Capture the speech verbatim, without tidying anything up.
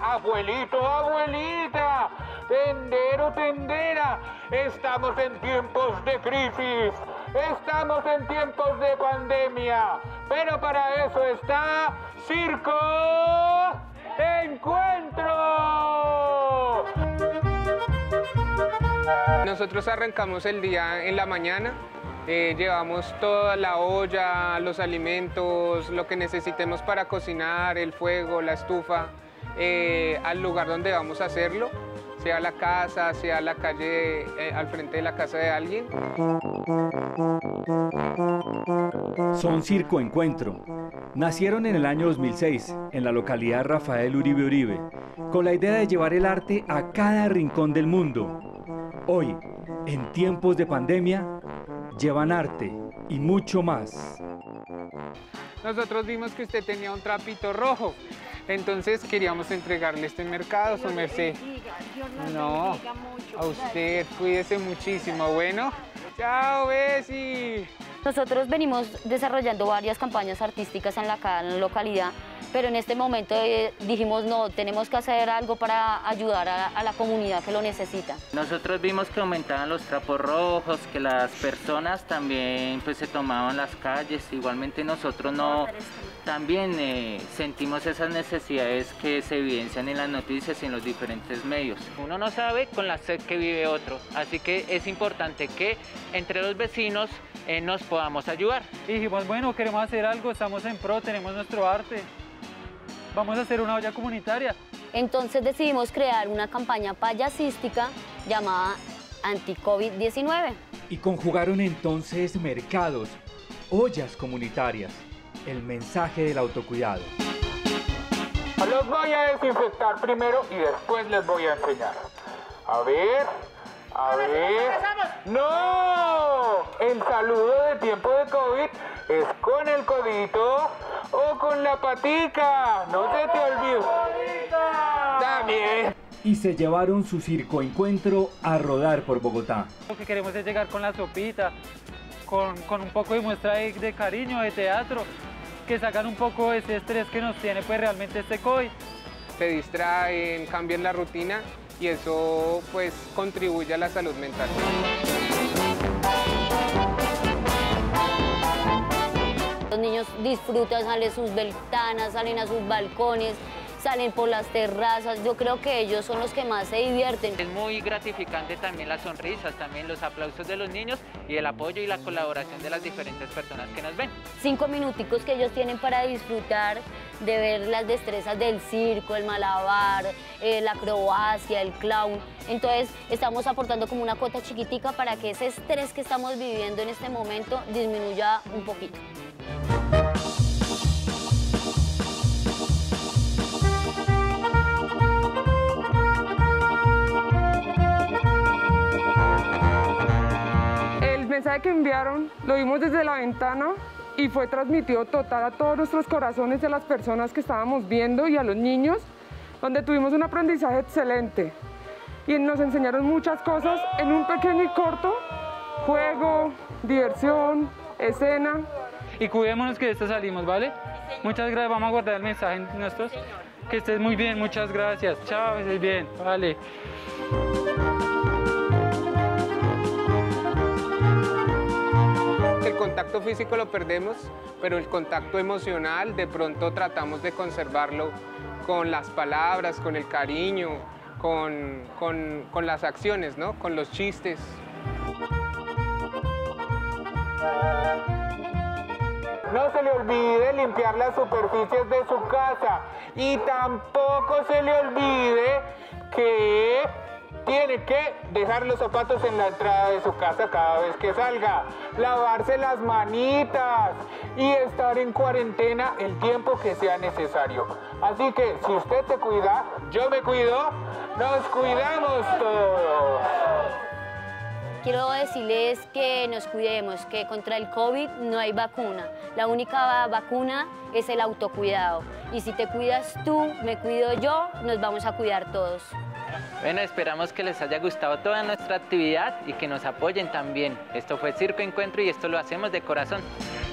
Abuelito, abuelita, tendero, tendera, estamos en tiempos de crisis, estamos en tiempos de pandemia, pero para eso está Circo Encuentro. Nosotros arrancamos el día en la mañana, eh, llevamos toda la olla, los alimentos, lo que necesitemos para cocinar, el fuego, la estufa, eh, al lugar donde vamos a hacerlo, sea la casa, sea la calle, eh, al frente de la casa de alguien. Son Circo Encuentro. Nacieron en el año dos mil seis, en la localidad Rafael Uribe Uribe, con la idea de llevar el arte a cada rincón del mundo. Hoy, en tiempos de pandemia, llevan arte y mucho más. Nosotros vimos que usted tenía un trapito rojo, entonces queríamos entregarle este mercado, su merced. No, a usted, cuídese muchísimo, bueno. Chao, Bessie. Nosotros venimos desarrollando varias campañas artísticas en la, en la localidad, pero en este momento eh, dijimos no, tenemos que hacer algo para ayudar a, a la comunidad que lo necesita. Nosotros vimos que aumentaban los trapos rojos, que las personas también pues, se tomaban las calles, igualmente nosotros no, también eh, sentimos esas necesidades que se evidencian en las noticias y en los diferentes medios. Uno no sabe con la sed que vive otro, así que es importante que entre los vecinos eh, nos podamos ayudar. Y dijimos, bueno, queremos hacer algo, estamos en pro, tenemos nuestro arte, vamos a hacer una olla comunitaria. Entonces decidimos crear una campaña payasística llamada anti COVID diecinueve. Y conjugaron entonces mercados, ollas comunitarias, el mensaje del autocuidado. Los voy a desinfectar primero y después les voy a enseñar. A ver, a ver. ¡No! El saludo de tiempo de COVID es con el codito o con la patica. No se te olvide. También. Y se llevaron su Circo Encuentro a rodar por Bogotá. Lo que queremos es llegar con la sopita, con, con un poco de muestra de, de cariño, de teatro, que sacan un poco ese estrés que nos tiene pues realmente este COVID. Se distraen, cambian la rutina y eso pues contribuye a la salud mental. Los niños disfrutan, salen a sus ventanas, salen a sus balcones, salen por las terrazas. Yo creo que ellos son los que más se divierten. Es muy gratificante también las sonrisas, también los aplausos de los niños y el apoyo y la colaboración de las diferentes personas que nos ven. Cinco minuticos que ellos tienen para disfrutar de ver las destrezas del circo, el malabar, eh, la acrobacia, el clown. Entonces estamos aportando como una cuota chiquitica para que ese estrés que estamos viviendo en este momento disminuya un poquito. El mensaje que enviaron lo vimos desde la ventana y fue transmitido total a todos nuestros corazones de las personas que estábamos viendo y a los niños, donde tuvimos un aprendizaje excelente y nos enseñaron muchas cosas en un pequeño y corto juego, diversión, escena. Y cuidémonos que de esto salimos, ¿vale? Muchas gracias, vamos a guardar el mensaje en nuestros. Que estés muy bien, muchas gracias. Chao, que estés bien, vale. El contacto físico lo perdemos, pero el contacto emocional de pronto tratamos de conservarlo con las palabras, con el cariño, con, con, con las acciones, ¿no? Con los chistes. No se le olvide limpiar las superficies de su casa y tampoco se le olvide que tiene que dejar los zapatos en la entrada de su casa cada vez que salga, lavarse las manitas y estar en cuarentena el tiempo que sea necesario. Así que si usted se cuida, yo me cuido, nos cuidamos todos. Quiero decirles que nos cuidemos, que contra el COVID no hay vacuna. La única vacuna es el autocuidado. Y si te cuidas tú, me cuido yo, nos vamos a cuidar todos. Bueno, esperamos que les haya gustado toda nuestra actividad y que nos apoyen también. Esto fue Circo Encuentro y esto lo hacemos de corazón.